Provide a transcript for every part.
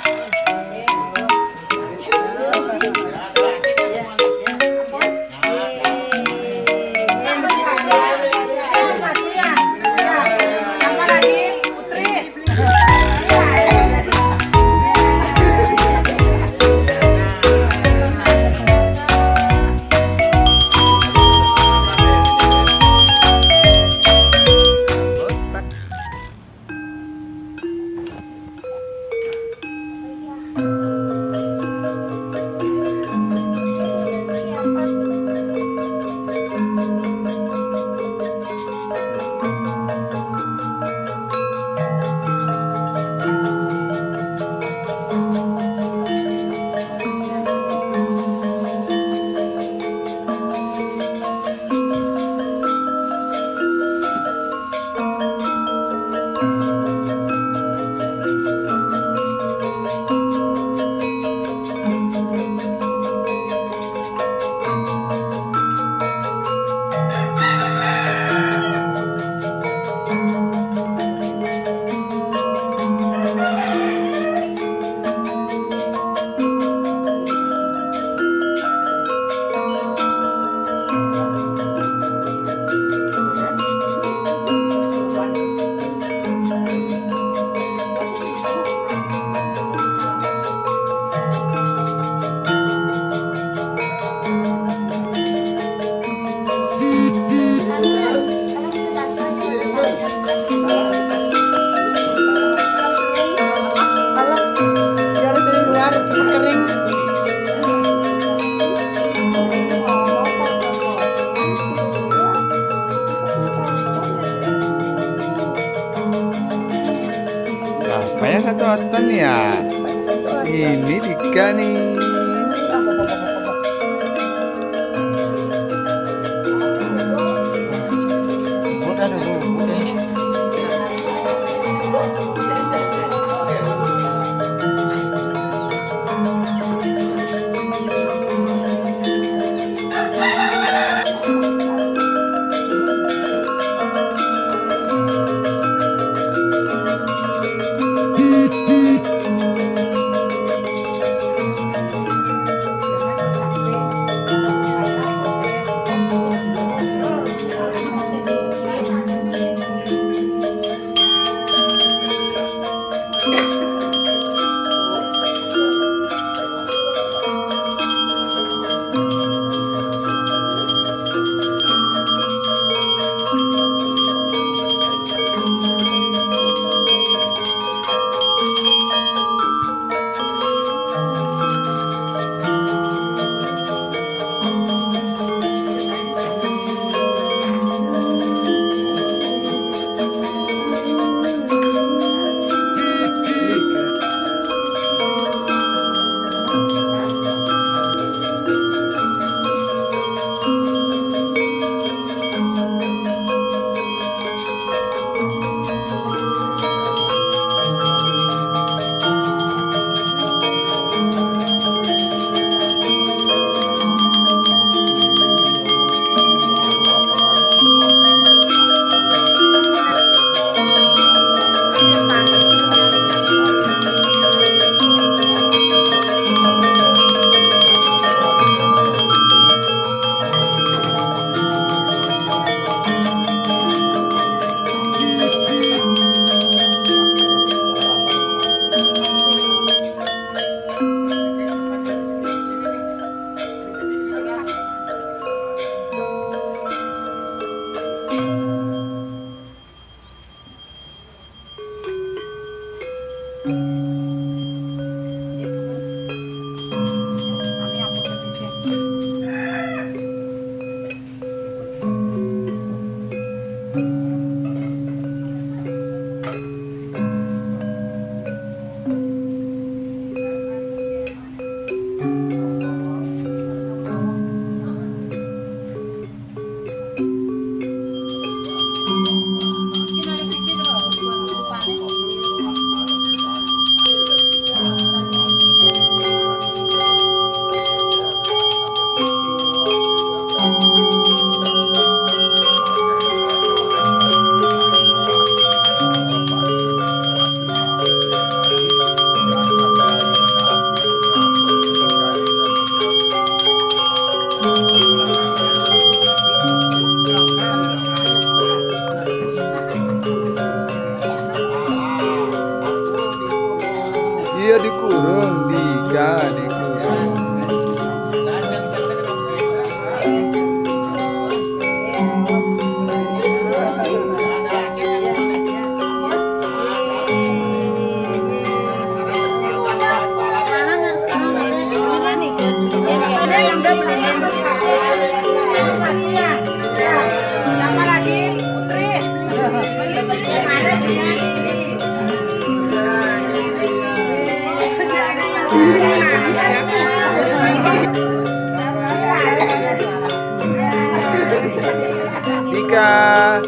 Siapa yang satu Oton ya? Ini Dika nih. Dika.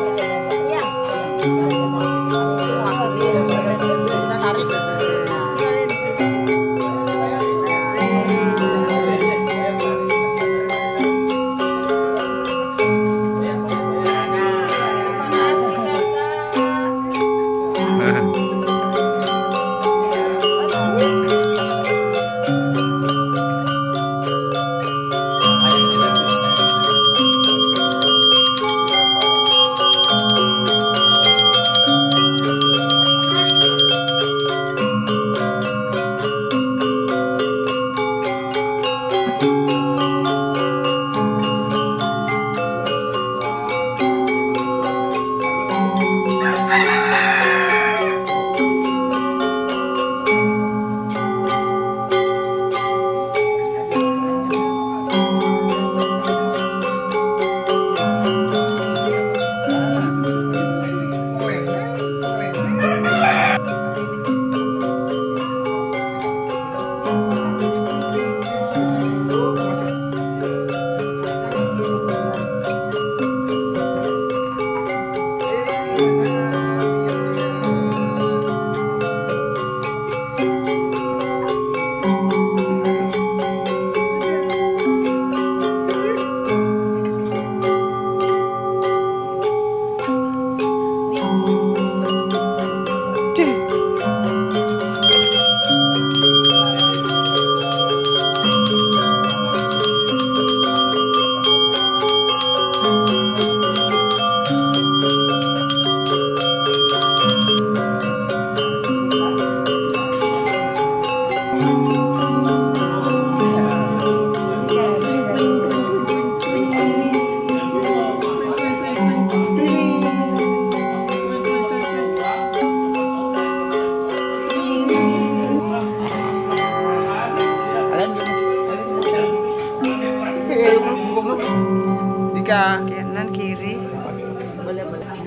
Dika. Kanan kiri. Boleh.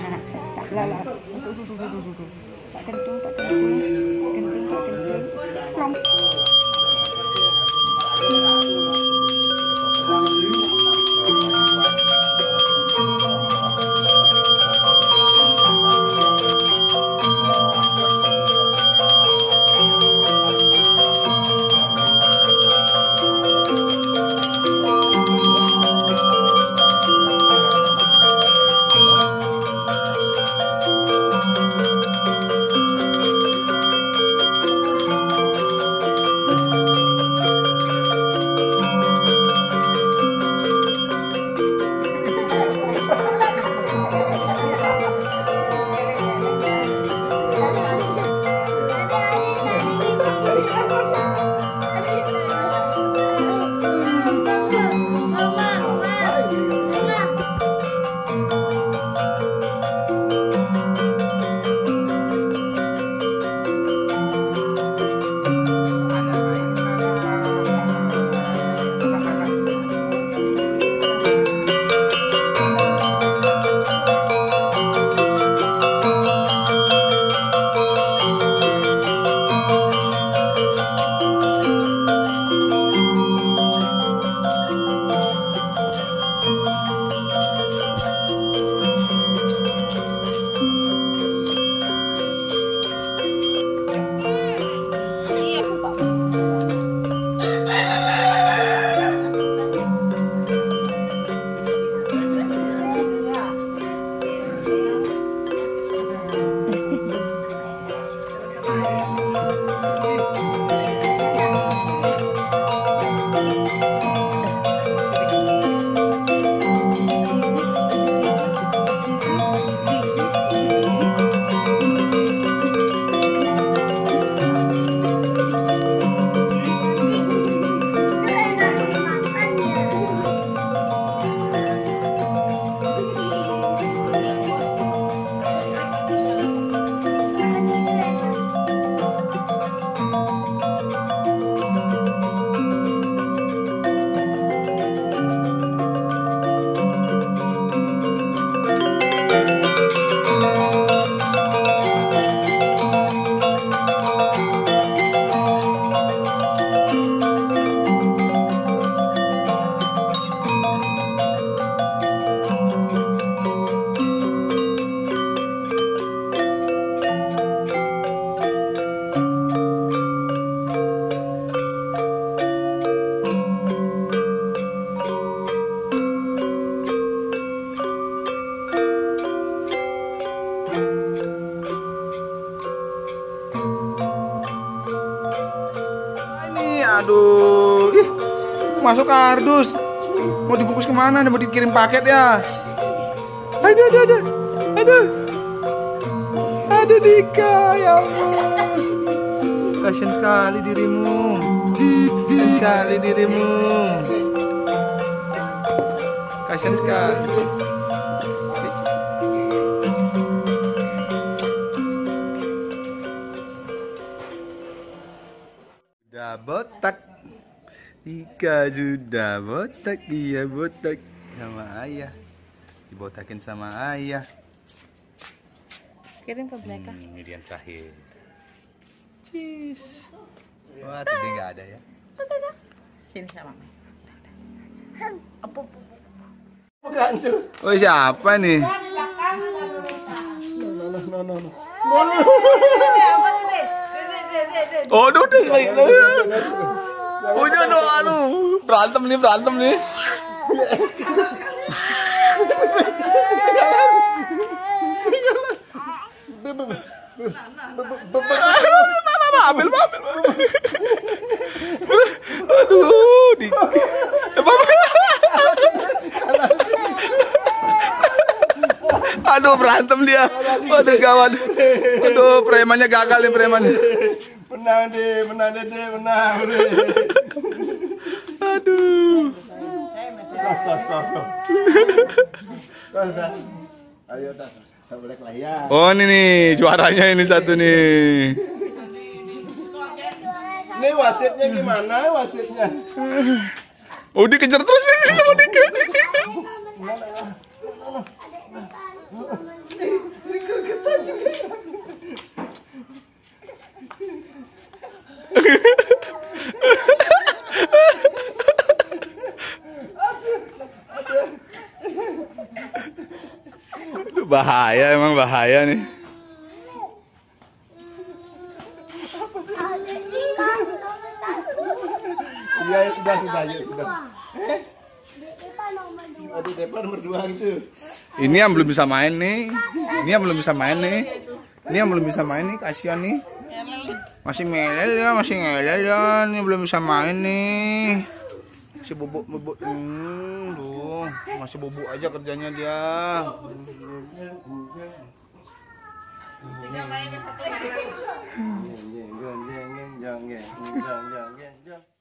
Tak lala. Tak kentung. Kentung. Aduh, ih, masuk kardus. Mau dibungkus kemana? Mau dikirim paket ya? Aduh, aduh, aduh, aduh, aduh Dika, ya Allah. Kasian sekali dirimu. Kasian sekali dirimu. Kasian sekali. Sudah botak. Dika sudah botak, dia botak sama ayah. Dibotakin sama ayah. Kirim ke mereka. Ini dia yang terakhir. Cheese. Wah, tadi nggak ada ya. Sini sama mama. Oh, siapa nih? Oh, udah aduh, berantem nih. Ambil. Aduh, aduh, berantem dia. Aduh, gawat. Aduh, premannya gagal nih, premannya. Menang deh. Aduh. Tos. Ayo tos. Boleh lah ya. Oh, ini nih juaranya ini satu nih. Ini wasitnya gimana wasitnya? Oh, dikejar terus ini sama Dika. Aduh, bahaya, emang bahaya nih. Iya, sudah. Di depan nomor 2 gitu. Ini yang belum bisa main nih. Ini yang belum bisa main nih, kasihan nih. Masih ngelel ya. Ini belum bisa main nih. Masih bubuk. Duh, masih bubuk aja kerjanya dia. Jeng.